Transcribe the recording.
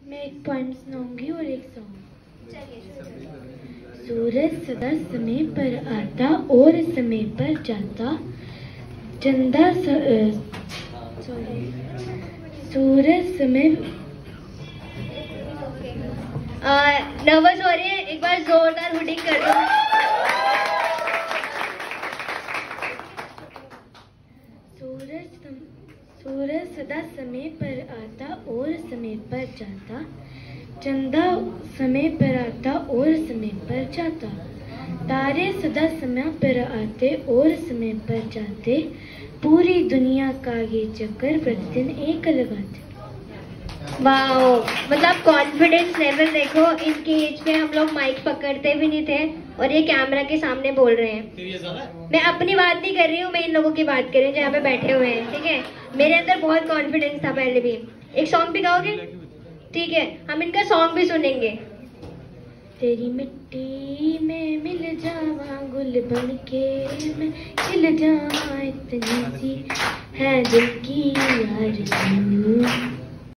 मैं एक पोएम सुनाऊंगी और एक सॉन्ग। सूरज सदा समय पर आता और समय पर जाता, चंदा सूरज समय नर्वस हो रही है, एक बार जोरदार हुडिंग कर दो। सूरज सदा समय पर आता और समय पर जाता, चंदा समय पर आता और समय पर जाता, तारे सदा समय पर आते और समय पर जाते, पूरी दुनिया का ये चक्कर प्रतिदिन एक लगाते। वाओ, मतलब कॉन्फिडेंस लेवल देखो। इनकी एज पे हम लोग माइक पकड़ते भी नहीं थे और ये कैमरा के सामने बोल रहे हैं। मैं अपनी बात नहीं कर रही हूँ, मैं इन लोगों की बात कर रही हूँ जो यहाँ पे बैठे हुए हैं। ठीक है, मेरे अंदर बहुत कॉन्फिडेंस था पहले भी। एक सॉन्ग भी गाओगे? ठीक है, हम इनका सॉन्ग भी सुनेंगे। तेरी मिट्टी में मिल जावा गुल बन के, मैं खिल जावा, इतनी सी है दिल की आरज़ू।